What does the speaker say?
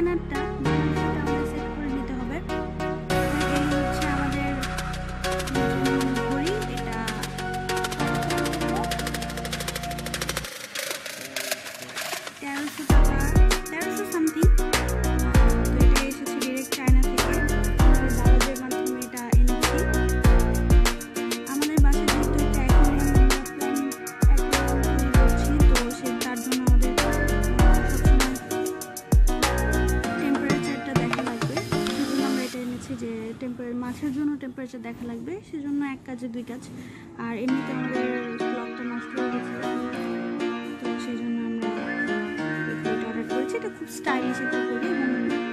বার্নারটা আমাদের সেট করে নিতে হবে। এই হচ্ছে আমাদের ঘড়ি, এটা 1300 টাকা, 1300 সামথিং। তো এটা এসেছে ডিরেক্ট চায়না থেকে, দারাজের মাধ্যমে এটা এনেছি। আমাদের বাসায় যেহেতু একটা অ্যাকোয়ারিয়াম তৈরি করছি, তো তার জন্য আমাদের সবসময় টেম্পারেচারটা দেখা লাগবে, সেজন্য আমরা এটা এনেছি যে মাছের জন্য টেম্পারেচার দেখা লাগবে, সেজন্য এক কাজে দুই কাজ। আর এমনিতে আমাদের ক্লকটা নষ্ট হয়ে গেছে, তো সেই জন্য আমরা এটা অর্ডার করেছি। এটা খুব স্টাইলিশ একটা ঘড়ি এবং